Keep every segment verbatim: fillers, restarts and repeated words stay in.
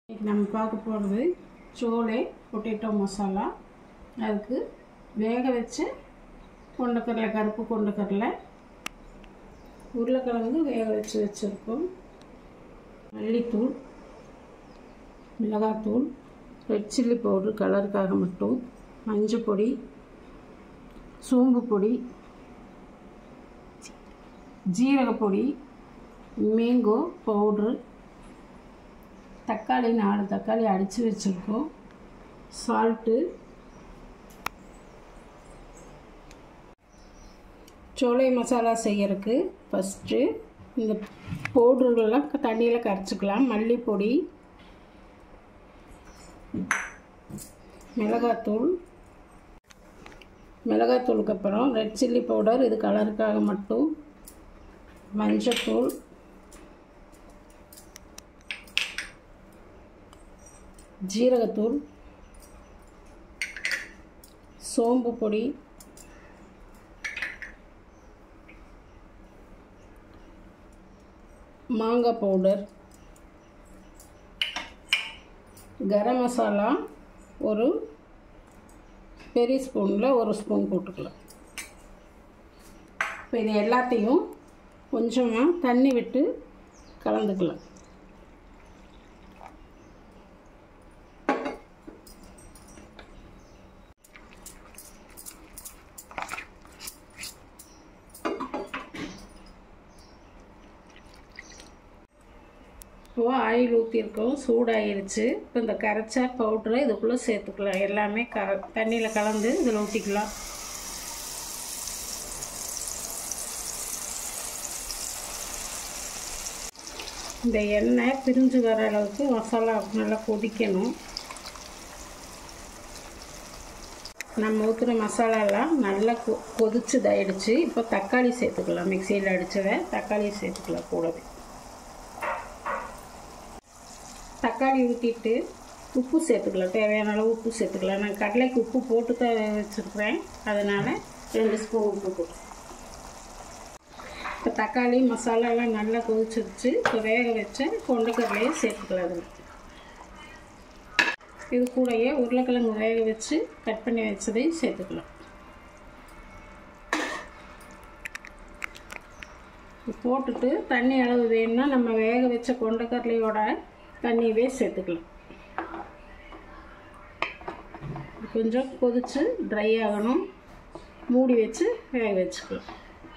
இன்னைக்கு நம்ம பார்க்க போகிறது சோளை பொட்டேட்டோ மசாலா. அதுக்கு வேக வச்ச கொண்டக்கடலை, கருப்பு கொண்டக்கடலை, உருளைக்கிழங்கு வேக வச்சு வச்சுருக்கோம். மல்லித்தூள், மிளகாத்தூள், ரெட் சில்லி பவுடர் கலருக்காக மட்டும், மஞ்சள் பொடி, சோம்பு பொடி, ஜீரகப்பொடி, மேங்கோ பவுட்ரு, தக்காளி நாலு தக்காளி அடித்து வச்சுருக்கோம், சால்ட்டு. சோளை மசாலா செய்யறதுக்கு ஃபஸ்ட்டு இந்த பவுடர்களெல்லாம் தண்ணியில் கரைச்சிக்கலாம். மல்லிப்பொடி, மிளகாத்தூள், மிளகாத்தூளுக்கு அப்புறம் ரெட் சில்லி பவுடர், இது கலருக்காக மட்டும், மஞ்சத்தூள், ஜீரகத்தூள், சோம்பு பொடி, மாங்காய் பவுடர், கரம் மசாலா ஒரு பெரிய ஸ்பூனில் ஒரு ஸ்பூன் போட்டுக்கலாம். இப்போ இது எல்லாத்தையும் கொஞ்சமாக தண்ணி விட்டு கலந்துக்கலாம். இப்போது ஆயில் ஊற்றிருக்கோம், சூடாகிருச்சு. இப்போ இந்த கரைச்ச பவுட்ரை இதுக்குள்ளே சேர்த்துக்கலாம். எல்லாமே க தண்ணியில் கலந்து இதில் ஊற்றிக்கலாம். இந்த எண்ணெய் பிரிஞ்சு வர அளவுக்கு மசாலா நல்லா கொதிக்கணும். நம்ம ஊற்றுற மசாலாலாம் நல்லா கொ கொதிச்சு இதாயிடுச்சு. இப்போ தக்காளி சேர்த்துக்கலாம். மிக்சியில் அடித்ததை தக்காளி சேர்த்துக்கலாம் கூடவே. தக்காளி ஊற்றிட்டு உப்பு சேர்த்துக்கலாம். தேவையான அளவு உப்பு சேர்த்துக்கலாம். நான் கடலைக்கு உப்பு போட்டு தான் வச்சுருக்கிறேன், அதனால் ரெண்டு ஸ்பூன் உப்பு போட்டு. இப்போ தக்காளி மசாலாலாம் நல்லா கொதிச்சிருச்சு. இப்போ வேக வச்ச கொண்டக்கடலையை சேர்த்துக்கலாம். அதில் இது கூடயே உருளைக்கிழங்கு வேக வச்சு கட் பண்ணி வச்சதையும் சேர்த்துக்கலாம். போட்டுட்டு தண்ணி அளவு வேணும்னா நம்ம வேக வச்ச கொண்டக்கடலையோட தண்ணியவே சேர்த்துக்கலாம். கொஞ்சம் கொதித்து ட்ரை ஆகணும். மூடி வச்சு வேக வச்சுக்கலாம்.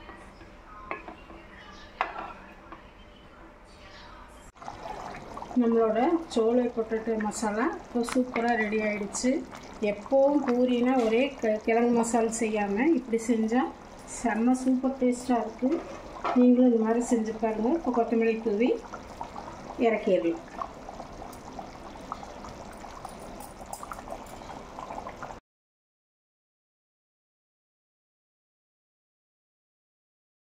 நம்மளோட சோளை பொட்டேட்டோ மசாலா இப்போ சூப்பராக ரெடி ஆகிடுச்சு. எப்போவும் பூரினா ஒரே க கிழங்கு மசாலா செய்யாமல் இப்படி செஞ்சால் செம்ம சூப்பர் டேஸ்ட்டாக இருக்குது. நீங்களும் இது மாதிரி செஞ்சு பாருங்கள். இப்போ கொத்தமல்லி தூவி இறக்கிடலாம்.